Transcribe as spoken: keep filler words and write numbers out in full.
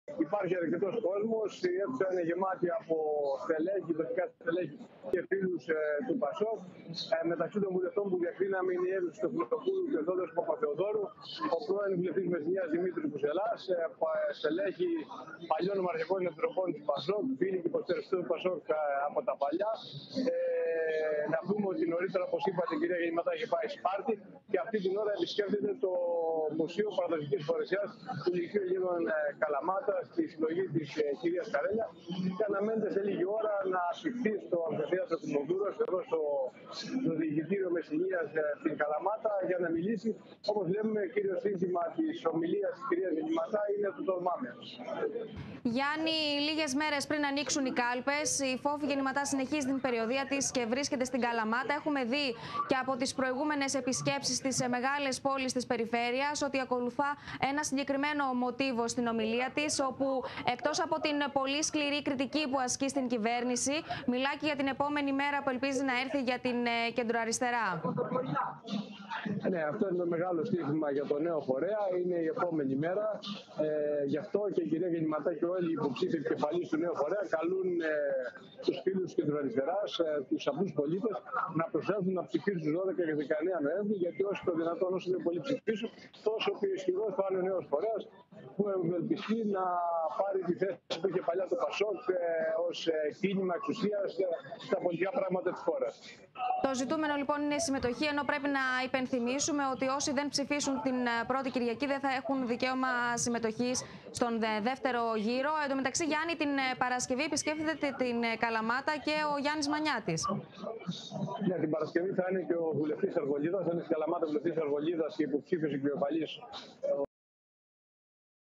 Υπάρχει αρκετό κόσμο. Η αίθουσα είναι γεμάτη από στελέχη, βασικά στελέχη και φίλου ε, του Πασόκ. Ε, μεταξύ των βουλευτών που διακρίναμε είναι η Εύη Στεφανοπούλου και ο Θόδωρος Παπαθεοδόρου, ο πρώην βουλευτής Μεσσηνίας Δημήτρη Κουσελάς, ε, στελέχη παλιών ομαρχικών επιτροπών του Πασόκ, φίλοι και υποστηρικτές του Πασόκ ε, από τα παλιά. Ε, να πούμε ότι νωρίτερα, όπως είπατε, η κυρία Γεννηματά έχει πάει Σπάρτη και αυτή την ώρα επισκέπτεται το Μουσείο Παραδοσιακής Φορεσιάς του Λυκείου Ελλήνων Καλαμάτα, στη συλλογή της ε, κυρίας Καρέλια, και αναμένεται σε λίγη ώρα να ασυχθεί στο αμφιθέατρο του Μοντούρος, εδώ στο, στο διηγητήριο Μεσσηνίας ε, στην Καλαμάτα, για να μιλήσει. Όπως λέμε, κύριο σύνθημα της ομιλίας της κυρίας Γεννηματά είναι το τολμάμε. Γιάννη, λίγες μέρες πριν ανοίξουν οι κάλπες, η Φόβη Γεννηματά συνεχίζει την περιοδεία της και βρίσκεται στην Καλαμάτα. Έχουμε δει και από τις προηγούμενες επισκέψεις στις μεγάλες πόλεις της περιφέρειας ότι ακολουθά ένα συγκεκριμένο μοτίβο στην ομιλία της, όπου εκτός από την πολύ σκληρή κριτική που ασκεί στην κυβέρνηση, μιλάει και για την επόμενη μέρα που ελπίζει να έρθει για την κεντροαριστερά. Ναι, αυτό είναι το μεγάλο στοίχημα για το νέο φορέα. Είναι η επόμενη μέρα. Ε, γι' αυτό και η κυρία Γεννηματά και όλοι οι υποψήφοι επικεφαλής του νέου φορέα καλούν ε, τους φίλους της κεντροαριστεράς, ε, τους απλούς πολίτες, να προσέλθουν να ψηφίσουν στις δώδεκα και δεκαεννέα Νοέμβρη, γιατί όσο το δυνατόν, όσο δεν πολύ ψηφίσουν, τόσο πιο ισχυρός θα είναι ο νέος φορέας, που ευελπιστεί να πάρει τη θέση που είχε παλιά το Πασόκ ε, ως ε, κίνημα εξουσίας ε, στα πολιτικά πράγματα της χώρας. Το ζητούμενο λοιπόν είναι η συμμετοχή, ενώ πρέπει να υπενθυμίσουμε ότι όσοι δεν ψηφίσουν την πρώτη Κυριακή δεν θα έχουν δικαίωμα συμμετοχής στον δεύτερο γύρο. Εν τω μεταξύ, Γιάννη, την Παρασκευή επισκέφτεται την Καλαμάτα και ο Γιάννης Μανιάτης. Ναι, την Παρασκευή θα είναι και ο βουλευτής Αργολίδας, θα είναι στην Καλαμάτα βουλευτής Αργολίδας και υποψήφιος επικεφαλής